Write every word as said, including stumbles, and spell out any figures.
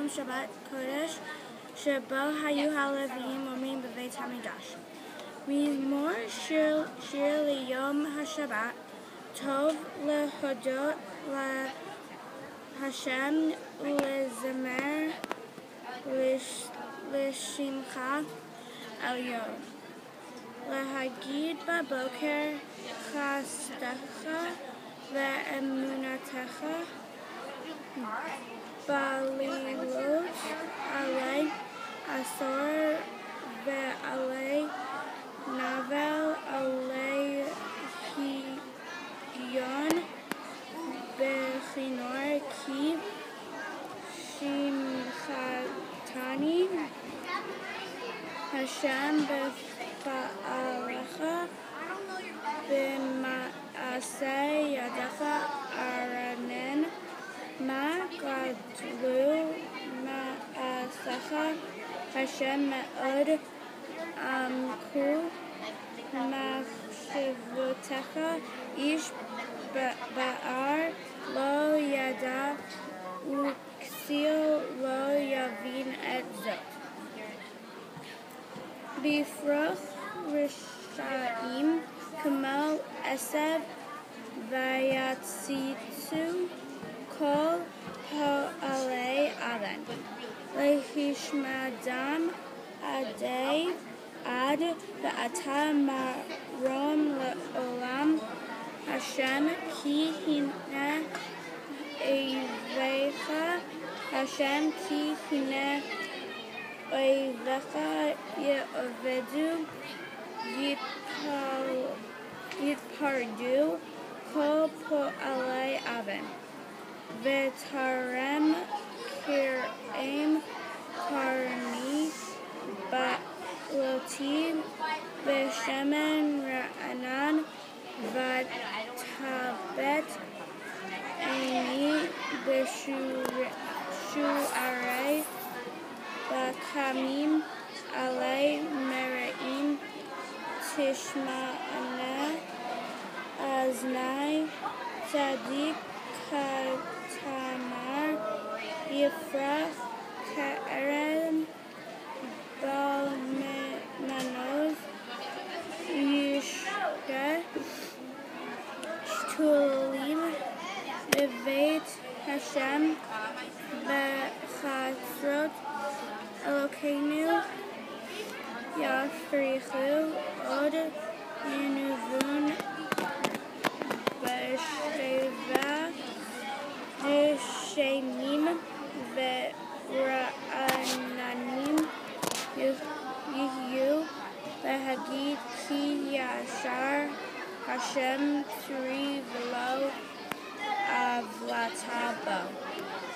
יום שבת קודש שבו היו הלוויים אומרים בבית המקדש. מזמור שיר, שיר ליום השבת, טוב להודות להשם ולזמר לשמך עליון. להגיד בבוקר חסדך ואמונתך, בלילות עלי עשור ועלי נבל עלי היגיון בכינור כי שמחתני השם בפעלך במעשה ידך ארנן מה גדלו מעשיך השם מאוד עמקו מחשבותיך איש בער לא ידע וכסיל לא יבין את זאת. בפרוך רשעים כמו עשב ויציצו כל פועלי אבן להשמדם עדי עד ואתה מרום לעולם השם כי הנה אויביך השם כי הנה אויביך יאבדו יתפרדו כל פועלי אבן ותרם כרעם קרני בעלותי בשמן רענן ותבט עיני בשוערי בקמים עלי מרעים תשמענה אזני צדיק כתמר יפרח כערם במנוז ישתה שתולים בבית השם בחצרות אלוקינו יפריחו עוד ינובון בשבע דשנים ורעננים יהיו להגיד כי ישר השם צרי ולא עוולתה בו.